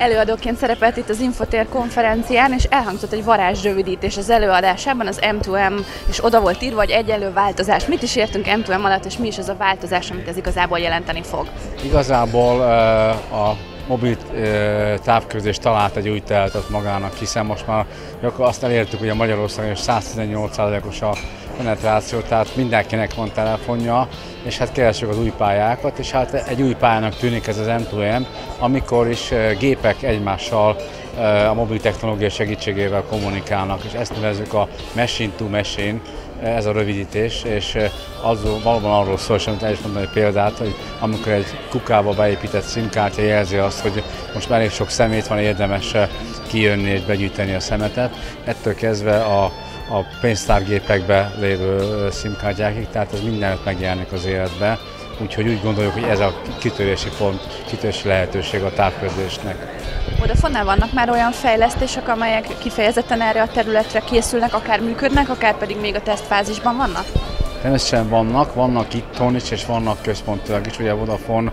Előadóként szerepelt itt az Infotér konferencián, és elhangzott egy varázsrövidítés az előadásában, az M2M, és oda volt írva, hogy egyenlő változás. Mit is értünk M2M alatt, és mi is az a változás, amit ez igazából jelenteni fog? Igazából a mobil távközlés talált egy új területet magának, hiszen most már azt elértük, hogy a Magyarországon is 118%-os a penetráció, tehát mindenkinek van telefonja, és hát keresjük az új pályákat, és hát egy új pályának tűnik ez az M2M, amikor is gépek egymással a mobil technológia segítségével kommunikálnak, és ezt nevezzük a machine to machine, ez a rövidítés, és az valóban arról szól, és amit el is mondani példát, hogy amikor egy kukába beépített SIM-kártya jelzi azt, hogy most már elég sok szemét van, érdemes kijönni és begyűjteni a szemetet, ettől kezdve a pénztárgépekbe lévő SIM-kártyákig, tehát ez mindenütt megjelenik az életbe, úgyhogy úgy gondoljuk, hogy ez a kitörési pont, kitörési lehetőség a távközlésnek. Vodafone-nál vannak már olyan fejlesztések, amelyek kifejezetten erre a területre készülnek, akár működnek, akár pedig még a tesztfázisban vannak? Természetesen vannak itthon is, és vannak központilag is. Ugye a Vodafone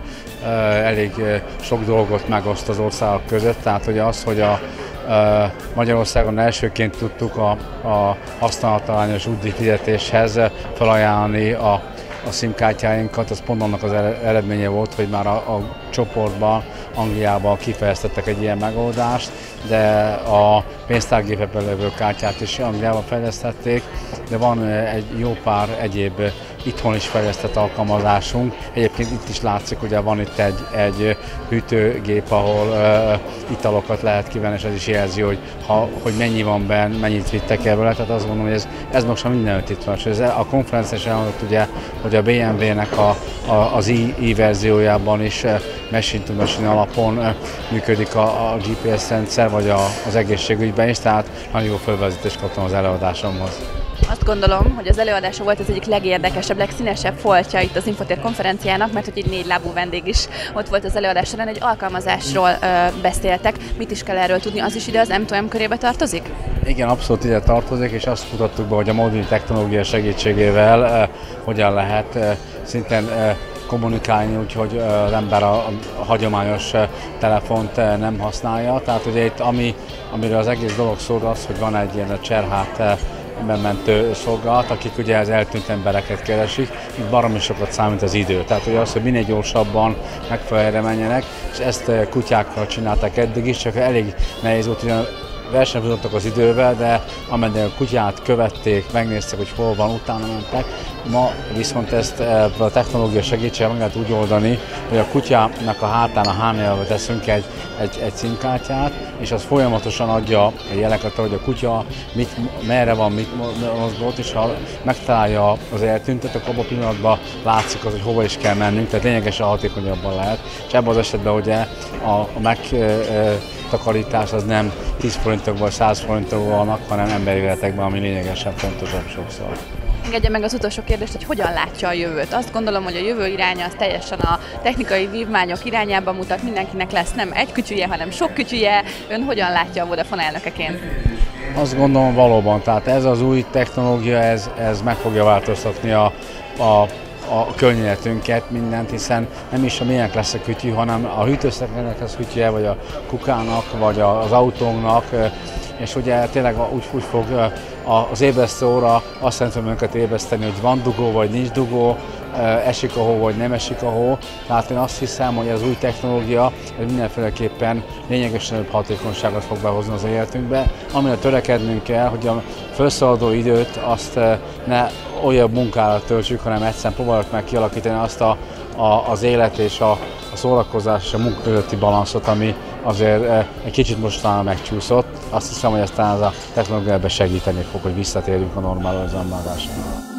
elég sok dolgot megoszt az országok között, tehát ugye az, hogy Magyarországon elsőként tudtuk a használatalányos útdíj fizetéshez felajánlani a SIM-kártyáinkat, az pont annak az eredménye volt, hogy már a csoportban, Angliában kifejeztettek egy ilyen megoldást, de a pénztárgépekben levő kártyát is Angliában fejlesztették, de van egy jó pár egyéb itthon is fejlesztett alkalmazásunk. Egyébként itt is látszik, hogy van itt egy hűtőgép, ahol italokat lehet kivenni, és ez is jelzi, hogy mennyi van benne, mennyit vittek ebből. Tehát azt gondolom, hogy ez most már mindenütt itt van. És a konferencián elmondott ugye, hogy a BMW-nek az i verziójában is machine to machine alapon működik a GPS rendszer, vagy az egészségügyben is, tehát nagyon jó felvezetést kaptam az előadásomhoz. Azt gondolom, hogy az előadása volt az egyik legérdekesebb, legszínesebb foltja itt az Infotér konferenciának, mert hogy egy 4 lábú vendég is ott volt az előadás során, egy alkalmazásról beszéltek. Mit is kell erről tudni? Az is ide az M2M körébe tartozik? Igen, abszolút ide tartozik, és azt mutattuk be, hogy a mobil technológia segítségével hogyan lehet szintén kommunikálni, úgyhogy az ember a hagyományos telefont nem használja. Tehát ugye itt amiről az egész dolog szól, az, hogy van egy ilyen cserhát mentő szolgálat, akik ugye az eltűnt embereket keresik, itt baromi sokat számít az idő. Tehát ugye az, hogy minél gyorsabban megfelelőre menjenek, és ezt kutyákkal csinálták eddig is, csak elég nehéz volt, ugyan versenyfutottak az idővel, de amennyiben a kutyát követték, megnézték, hogy hol van, utána mentek. Ma viszont ezt a technológia segítségével meg lehet úgy oldani, hogy a kutyának a hátán, a hárnyájába teszünk egy SIM-kártyát, és az folyamatosan adja a jeleket, hogy a kutya merre van, mit mozgott, és ha megtalálja az eltűntet, akkor abban a pillanatban látszik az, hogy hova is kell mennünk, tehát lényegesen hatékonyabban lehet. És ebben az esetben ugye a megtakarítás az nem 10 forintokból, 100 forintokból vannak, hanem emberi életekben, ami lényegesen fontosabb sokszor. Engedje meg az utolsó kérdést, hogy hogyan látja a jövőt. Azt gondolom, hogy a jövő iránya az teljesen a technikai vívmányok irányába mutat, mindenkinek lesz nem egy kütyüje, hanem sok kütyüje. Ön hogyan látja a Vodafone elnökeként? Azt gondolom valóban, tehát ez az új technológia, ez meg fogja változtatni a környezetünket, mindent, hiszen nem is a milyenek lesz a kütyű, hanem a hűtőszekrénynek lesz kütyüje, vagy a kukának, vagy az autónknak, és ugye tényleg úgy fog az ébresztő óra azt szerintem önöket ébreszteni, hogy van dugó, vagy nincs dugó, esik a hó, vagy nem esik a hó. Tehát én azt hiszem, hogy az új technológia mindenféleképpen lényegesen nagyobb hatékonyságot fog behozni az életünkbe, amire törekednünk kell, hogy a felszaladó időt azt ne olyan munkára töltsük, hanem egyszerűen próbáljuk meg kialakítani azt az élet és a szórakozás és a munka közötti balanszot, ami azért egy kicsit mostanában megcsúszott. Azt hiszem, hogy aztán ez a technológia segíteni fog, hogy visszatérjünk a normál üzemmódásra.